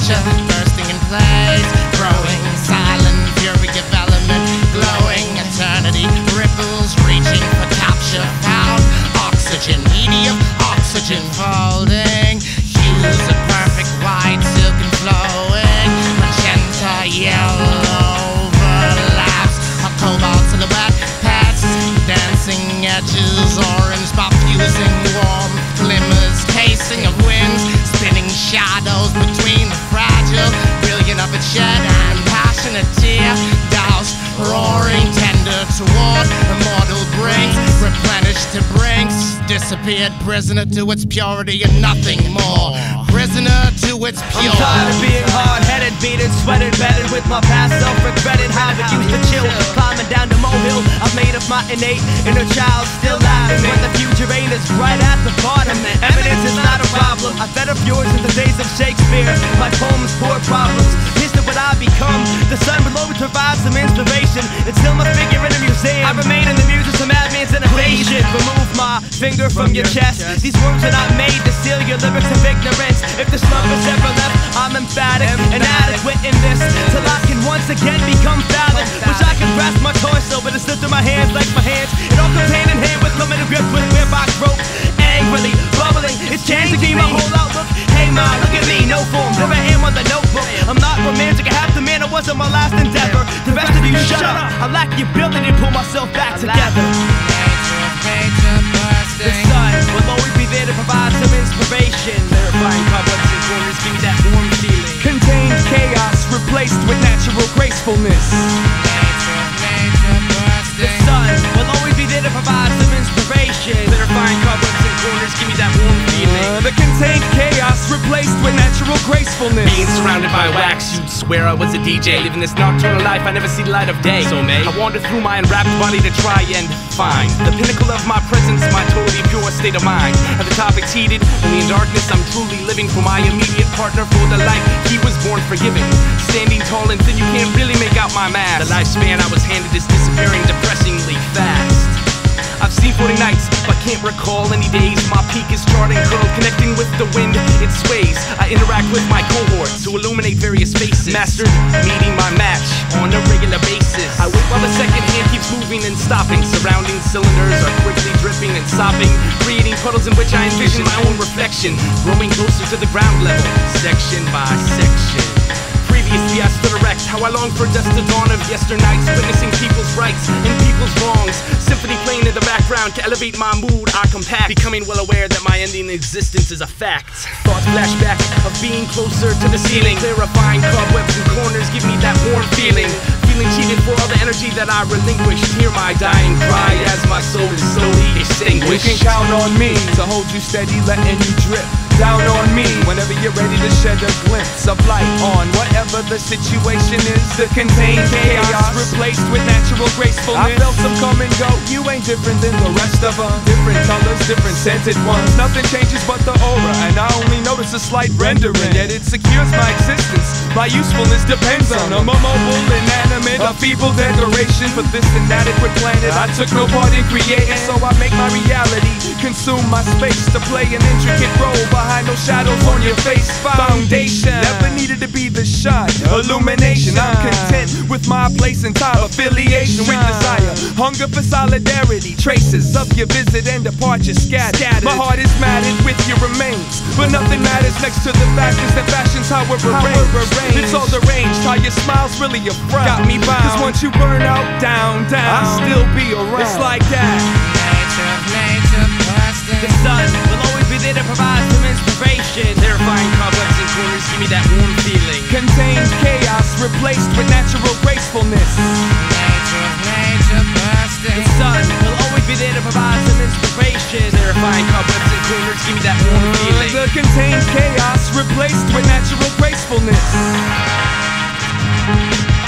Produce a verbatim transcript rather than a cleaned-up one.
capture, bursting in place, growing silent fury of element, glowing eternity, ripples reaching for capture, found oxygen, medium oxygen folding, hues of perfect white, silken flowing, magenta, yellow overlaps, a cobalt silhouette, past dancing edges, orange spot fusing, warm glimmers, casing of winds, spinning shadows between the fragile, brilliant of its shed and passionate tear, doused, roaring, tender toward immortal brings, replenished to brinks, disappeared, prisoner to its purity and nothing more, prisoner to its purity. I'm tired of being hard-headed, beaten, sweated, bedded with my past self, regretted how it used to chill, climbing down the molehill, I've made of my innate inner child, still laughing when the future ain't as bright at the bottom. Evidence is not a problem, I fed up yours in the days of Shakespeare, my poems pour problems, here's to what I become, the sun below me provides some inspiration, it's still my figure in a museum, I remain in the muse of some madman's innovation, remove my finger from your chest, these words are not made to seal your lyrics of ignorance, if the slump is ever left, I'm emphatic, and adequate in this, till I can once again become valid, wish I could grasp my torso, but it slipped through my hands like my hands, it all comes hand in hand with coming to grips with where I broke, angrily, bubbling, it's changing my whole outlook, hey ma, look at me, no form, there I am on the notebook, I'm not romantic, I have to man, it wasn't my last endeavor, the rest of you shut up, I lack the ability to pull myself back together. The sun will always be there to provide some inspiration, clarifying cobwebs and corners, give me that warm feeling. Contained chaos replaced with natural gracefulness. The sun will always be there to provide some inspiration, clarifying cobwebs and corners, give me that warm feeling. Uh, the contained chaos replaced with natural gracefulness. Being surrounded by wax, you'd swear I was a D J. Living this nocturnal life, I never see the light of day. So may I wander through my enwrapped body to try and find the pinnacle of my presence, my totally pure state of mind. At the topics heated, only in darkness I'm truly living for my immediate partner, for the life he was born forgiving. Standing tall and thin, you can't really make out my mask. The lifespan I was handed is disappearing depressingly fast. I've seen forty nights, but can't recall any days. My peak is charting, curled, connecting with the wind, it sways. I interact with my cohorts to illuminate various faces. Mastered meeting my match on a regular basis. I wait while the second hand keeps moving and stopping. Surrounding cylinders are quickly dripping and sopping, creating puddles in which I envision my own reflection, growing closer to the ground level, section by section. Previously I stood erect, how I long for dust to dawn of yesternights, witnessing people's rights and people's wrongs. Symphony playing in the background to elevate my mood, I compact, becoming well aware that my ending existence is a fact. Thoughts flashback of being closer to the ceiling, clarifying cobwebs and corners, give me that warm feeling. Feeling cheated for all the energy that I relinquished. Hear my dying cry as my soul is slowly extinguished. You can count on me to hold you steady, letting you drip down on me whenever you're ready to shed a glimpse of light on whatever the situation is. The contained chaos replaced with natural gracefulness. I felt some come and go. You ain't different than the rest of them. Different colors, different scented ones. Nothing changes but the aura, and I only notice a slight rendering, yet it secures my existence. My usefulness depends on them. A mobile, inanimate, a feeble decoration for this inadequate planet I took no part in creating, so I make my reality consume my space to play an intricate role behind no shadows on your face. Foundation never needed to be the shine, illumination. I'm content with my place and time, affiliation with desire, hunger for solidarity. Traces of your visit and departure scattered. My heart is matted with your remains, but nothing matters next to the factors that fashions how we're arranged. It's all deranged, how your smile's really a frown. Got me bound, cause once you burn out, down, down, I'll still be around. It's like that. The sun will always be there to provide some inspiration, clarifying cobwebs and corners, give me that warm feeling. Contained chaos replaced with natural gracefulness. The sun will always be there to provide some inspiration, clarifying cobwebs and corners, give me that warm feeling. The contained chaos replaced with natural gracefulness.